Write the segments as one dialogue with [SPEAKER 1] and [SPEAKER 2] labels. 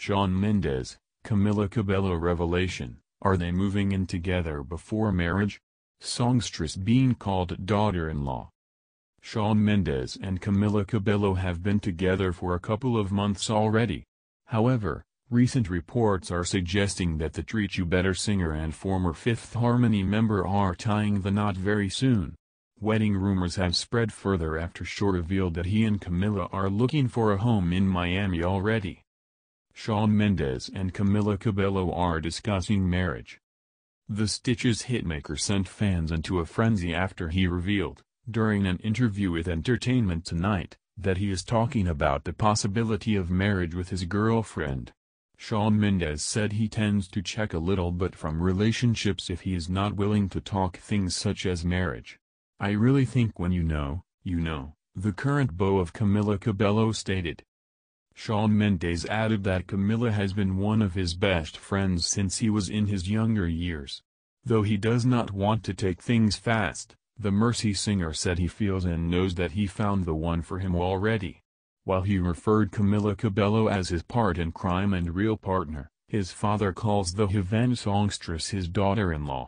[SPEAKER 1] Shawn Mendes, Camila Cabello revelation, are they moving in together before marriage? Songstress being called daughter-in-law. Shawn Mendes and Camila Cabello have been together for a couple of months already. However, recent reports are suggesting that the Treat You Better singer and former Fifth Harmony member are tying the knot very soon. Wedding rumors have spread further after Shaw revealed that he and Camila are looking for a home in Miami already. Shawn Mendes and Camila Cabello are discussing marriage. The Stitches hitmaker sent fans into a frenzy after he revealed, during an interview with Entertainment Tonight, that he is talking about the possibility of marriage with his girlfriend. Shawn Mendes said he tends to check a little bit from relationships if he is not willing to talk things such as marriage. "I really think when you know, the current beau of Camila Cabello stated. Shawn Mendes added that Camila has been one of his best friends since he was in his younger years. Though he does not want to take things fast, the Mercy singer said he feels and knows that he found the one for him already. While he referred Camila Cabello as his part-in-crime and real partner, his father calls the Havana songstress his daughter-in-law.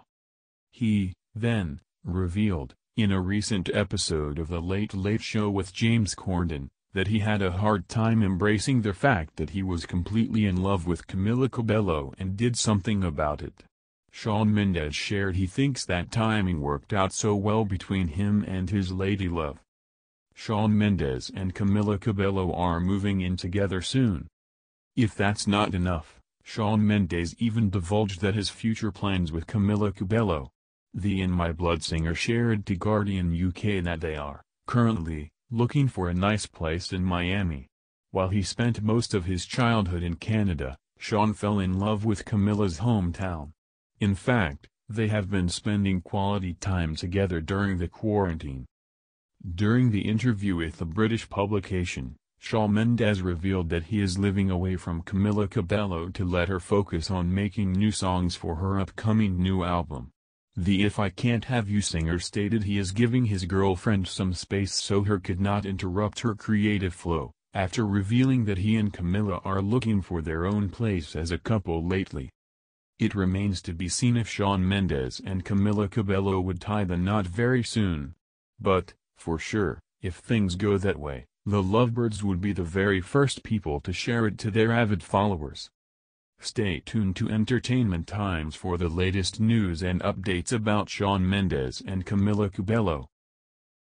[SPEAKER 1] He, then, revealed, in a recent episode of The Late Late Show with James Corden, that he had a hard time embracing the fact that he was completely in love with Camila Cabello and did something about it. Shawn Mendes shared he thinks that timing worked out so well between him and his lady love. Shawn Mendes and Camila Cabello are moving in together soon. If that's not enough, Shawn Mendes even divulged that his future plans with Camila Cabello. The In My Blood singer shared to Guardian UK that they are, currently, looking for a nice place in Miami. While he spent most of his childhood in Canada, Shawn fell in love with Camila's hometown. In fact, they have been spending quality time together during the quarantine. During the interview with the British publication, Shawn Mendes revealed that he is living away from Camila Cabello to let her focus on making new songs for her upcoming new album. The If I Can't Have You singer stated he is giving his girlfriend some space so her could not interrupt her creative flow, after revealing that he and Camila are looking for their own place as a couple lately. It remains to be seen if Shawn Mendes and Camila Cabello would tie the knot very soon. But, for sure, if things go that way, the Lovebirds would be the very first people to share it to their avid followers. Stay tuned to Entertainment Times for the latest news and updates about Shawn Mendes and Camila Cabello.